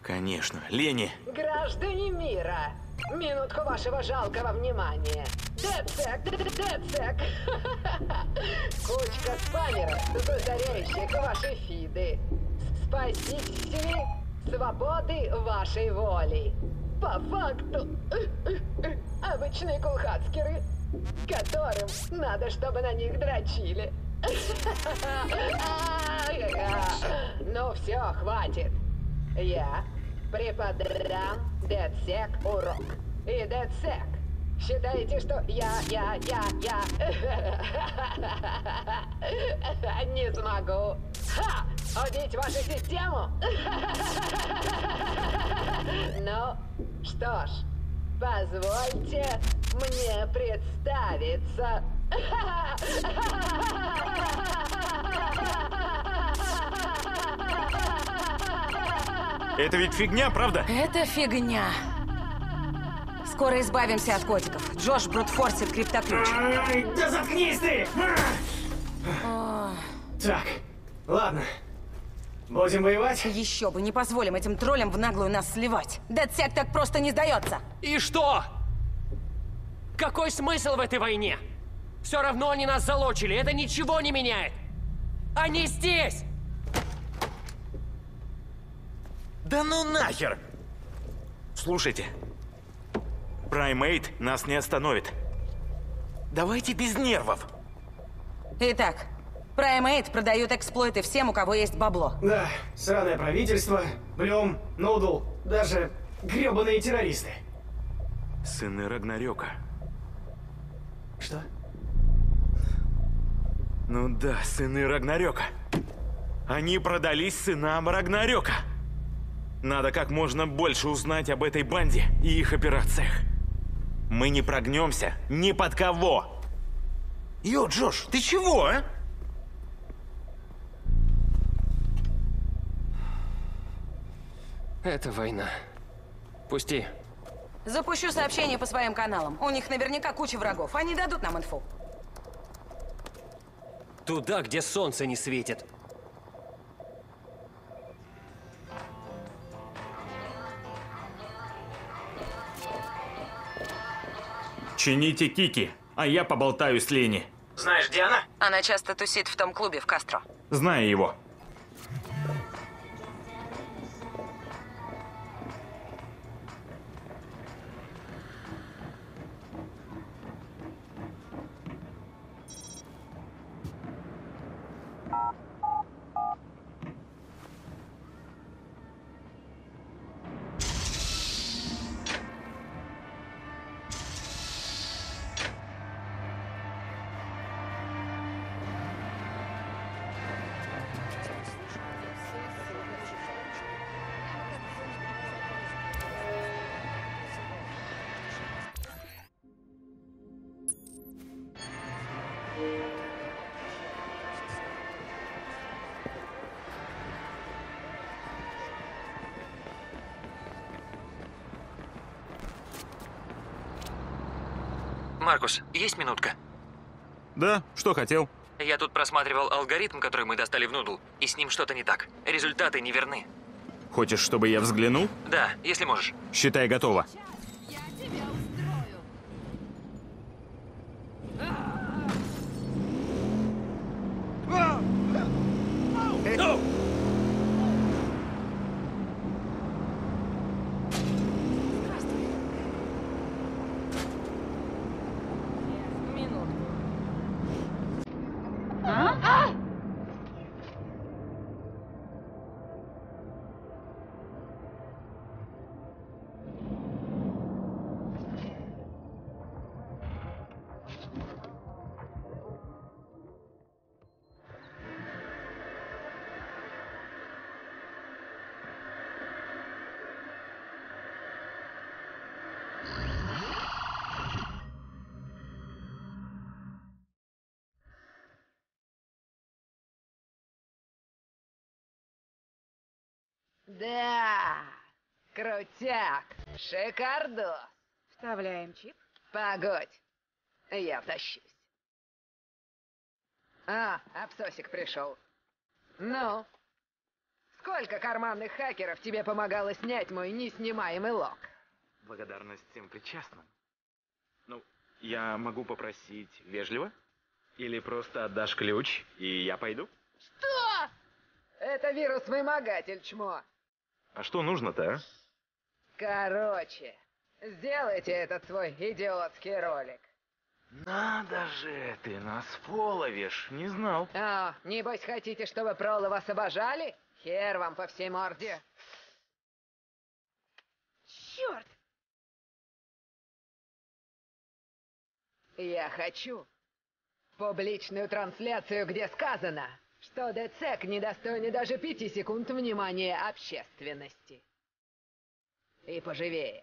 Конечно. Лени. Граждане мира, минутку вашего жалкого внимания. Дедсек. Кучка спамеров, засоряющих ваши фиды. Спасители свободы вашей воли. По факту, обычные кулхацкеры, которым надо, чтобы на них дрочили. Ну все, хватит. Я преподам Дедсек урок. И Дедсек, считаете, что я не смогу убить вашу систему? Ну, что ж, позвольте мне представиться. Это ведь фигня, правда? Это фигня. Скоро избавимся от котиков. Джош брутфорсит криптоключ. Да заткнись ты! Так, ладно. Будем воевать? Еще бы, не позволим этим троллям в наглую нас сливать. Дедсек так просто не сдается. И что? Какой смысл в этой войне? Все равно они нас залочили, это ничего не меняет. Они здесь! Да ну нахер! Слушайте, Праймейт нас не остановит. Давайте без нервов. Итак, Праймейт продают эксплойты всем, у кого есть бабло. Да, сраное правительство, Блюм, Нудл, даже гребаные террористы. Сыны Рагнарёка. Что? Ну да, сыны Рагнарёка. Они продались сынам Рагнарёка. Надо как можно больше узнать об этой банде и их операциях. Мы не прогнемся ни под кого. Йо, Джош, ты чего, а? Это война. Пусти. Запущу сообщение по своим каналам. У них наверняка куча врагов. Они дадут нам инфу. Туда, где солнце не светит. Чините кики, а я поболтаю с Лени. Знаешь, где она? Она часто тусит в том клубе в Кастро. Знаю его. Маркус, есть минутка? Да, что хотел? Я тут просматривал алгоритм, который мы достали в Нудл, и с ним что-то не так. Результаты не верны. Хочешь, чтобы я взглянул? Да, если можешь. Считай, готово. Я тебя устрою. Да, крутяк, шикардос. Вставляем чип. Погодь, я тащусь. Абсосик пришел. Ну, Сколько карманных хакеров тебе помогало снять мой неснимаемый лог? Благодарность всем причастным. Ну, я могу попросить вежливо? Или просто отдашь ключ, и я пойду? Что? Это вирус-вымогатель, чмо. А что нужно-то, а? Короче, сделайте этот свой идиотский ролик. Надо же, ты нас фоловишь, не знал. А, небось хотите, чтобы пролы вас обожали? Хер вам по всей морде. Черт! Я хочу публичную трансляцию, где сказано, что ДЦК не достойны даже 5 секунд внимания общественности. И поживее.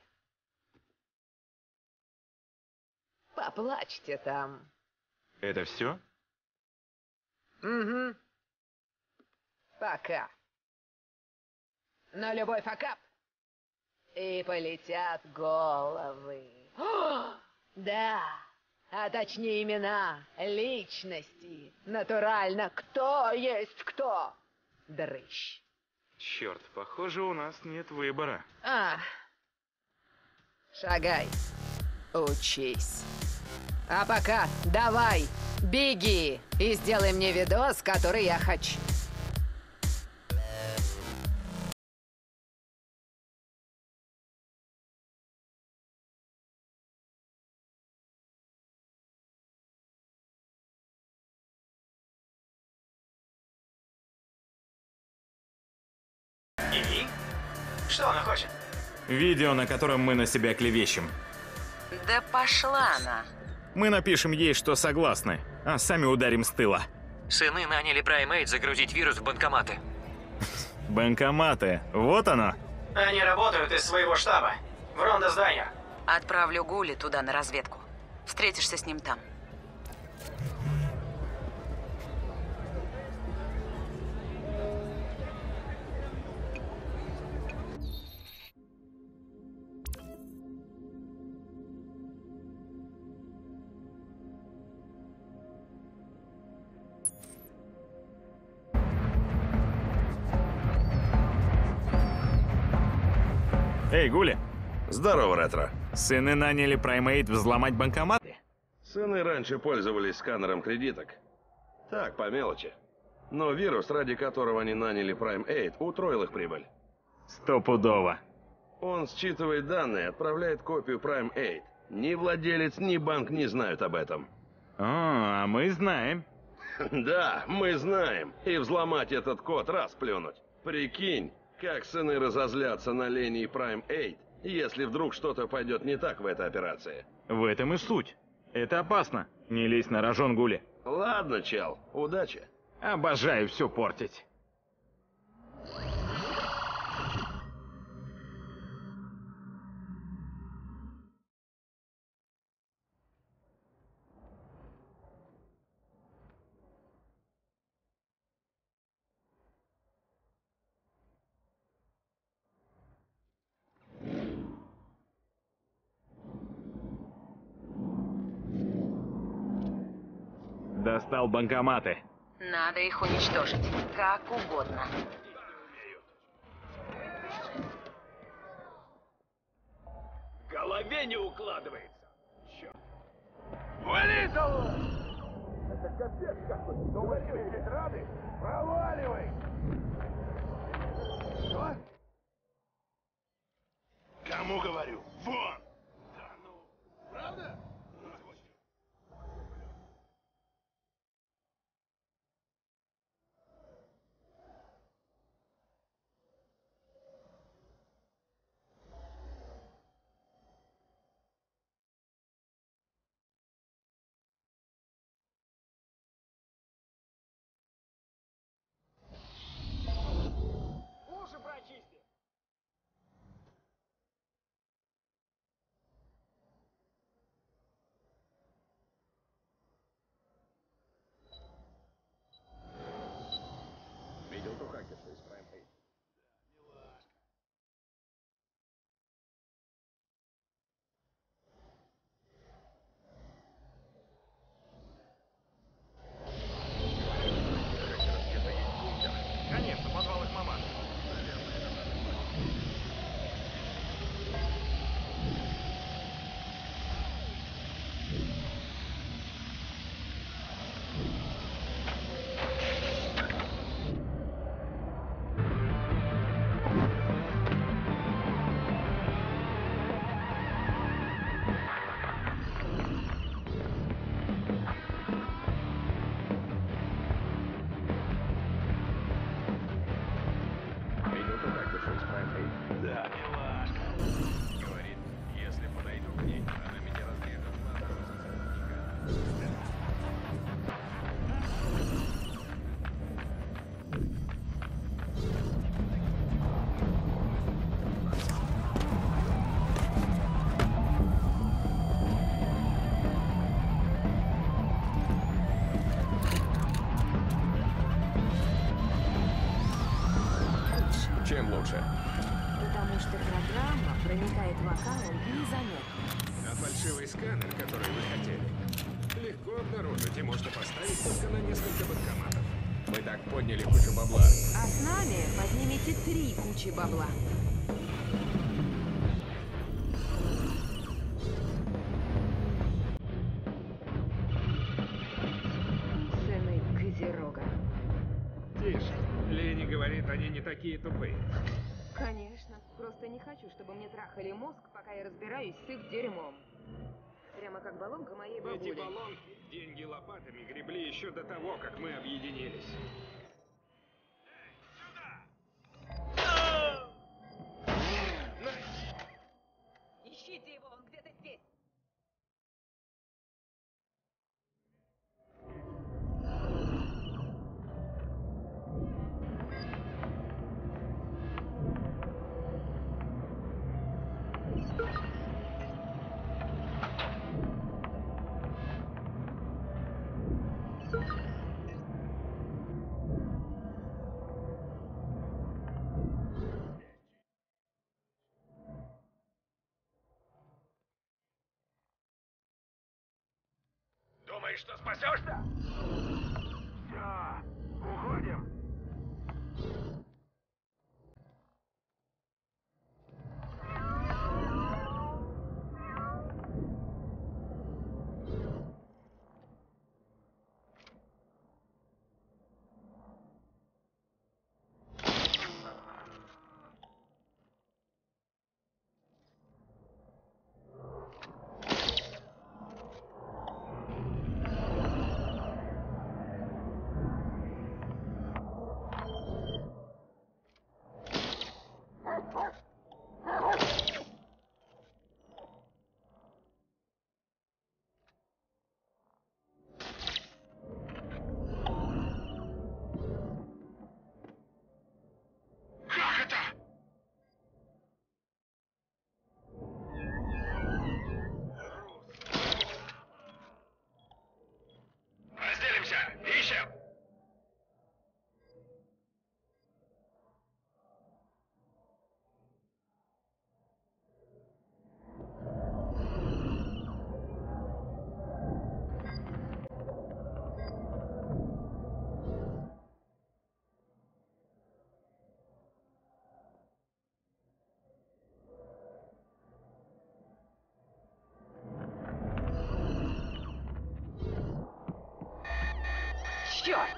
Поплачьте там. Это все? Угу. Пока. Но любой факап. И полетят головы. О, да. А точнее имена, личности. Натурально, кто есть кто. Дрыщ. Черт, похоже, у нас нет выбора. А. Шагай. Учись. А пока давай, беги и сделай мне видос, который я хочу. И? Что она хочет? Видео, на котором мы на себя клевещем. Да пошла она. Мы напишем ей, что согласны, а сами ударим с тыла. Сыны наняли Праймейт загрузить вирус в банкоматы. Банкоматы, вот оно. Они работают из своего штаба. В рондо-зданию. Отправлю Гули туда на разведку. Встретишься с ним там. Эй, Гули, Здорово, Ретро. сыны наняли Праймейт взломать банкоматы? Сыны раньше пользовались сканером кредиток. Так, по мелочи. Но вирус, ради которого они наняли Prime 8, утроил их прибыль. Стопудово. Он считывает данные, отправляет копию Prime 8. Ни владелец, ни банк не знают об этом. А мы знаем. Да, мы знаем. И взломать этот код раз плюнуть. Прикинь, как сыны разозлятся на линии Prime 8, если вдруг что-то пойдет не так в этой операции. В этом и суть. Это опасно. Не лезь на рожон, Гули. Ладно, чел, удачи. Обожаю все портить. Достал банкоматы. Надо их уничтожить. Как угодно. В голове не укладывается. Черт. Вали, Залу! Это капец какой. Думаешь, мы здесь рады? Проваливай! Что? Кому говорю? Вон! Да ну, правда? Да, милашка. Говорит, если подойду к ней, она меня разрежет на дороге. Чем лучше? Потому что программа проникает в аккаунт незаметно. А фальшивый сканер, который вы хотели, легко обнаружить и можно поставить только на несколько банкоматов. Мы так подняли кучу бабла. А с нами поднимете 3 кучи бабла. Сыны Козерога. Тише. Лени говорит, они не такие тупые. Конечно. Просто не хочу, чтобы мне трахали мозг, пока я разбираюсь с их дерьмом. Прямо как баллонка моей бабули. Эти баллонки деньги лопатами гребли еще до того, как мы объединились. Ищите его, он где-то здесь. Думаешь, что спасешься? Все, уходим. Разделимся! Ищем! Черт!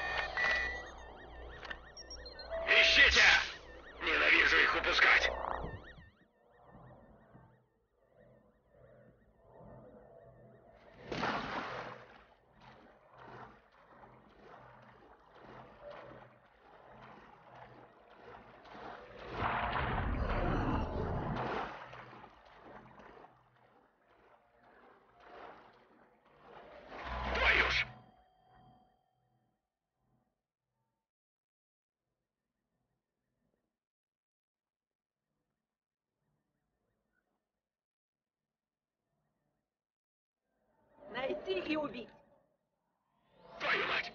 Ищите! Ненавижу их упускать! Твою ж! Найти и убить. Твою мать!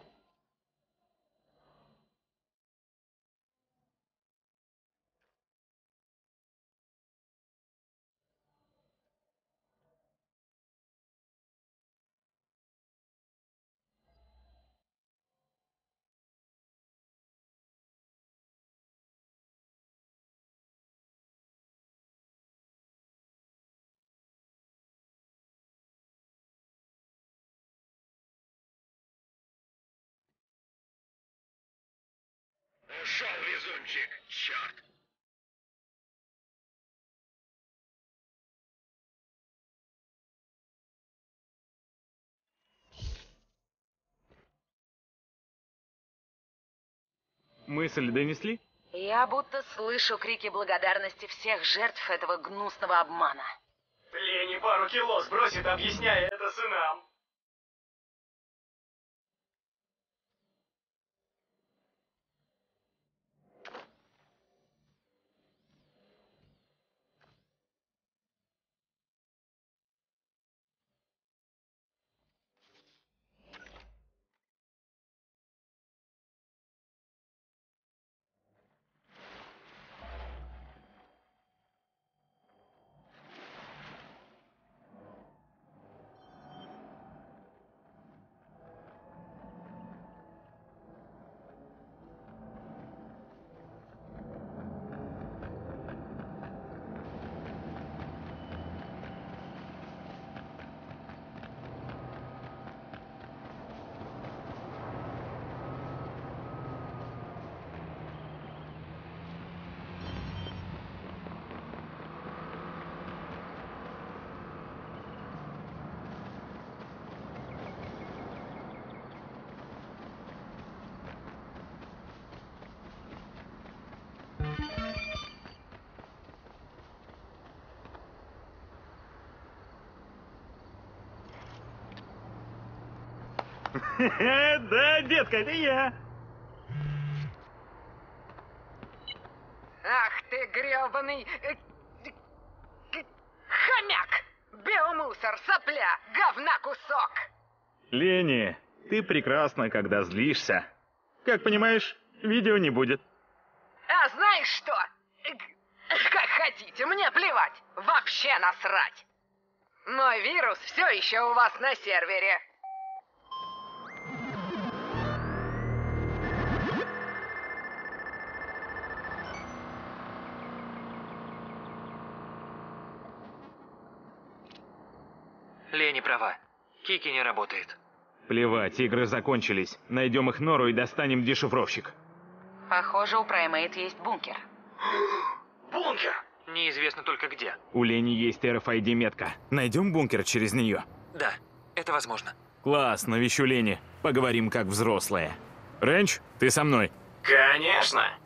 Ушел везунчик, черт! Мысль донесли? Я Я будто слышу крики благодарности всех жертв этого гнусного обмана. Лени пару кило сбросит, объясняя это сынам. Да, детка, это я. Ах ты грёбаный... хомяк! Биомусор, сопля, говна кусок! Лени, ты прекрасна, когда злишься. Как понимаешь, видео не будет. А знаешь что? Как хотите, мне плевать. Вообще насрать. Мой вирус все еще у вас на сервере. Лени права. Кики не работает. Плевать, игры закончились. Найдем их нору и достанем дешифровщик. Похоже, у Праймейт есть бункер. Бункер! Неизвестно только где. У Лени есть RFID-метка. Найдем бункер через нее? Да, это возможно. Класс, навещу Лени. Поговорим как взрослые. Рэнч, ты со мной? Конечно.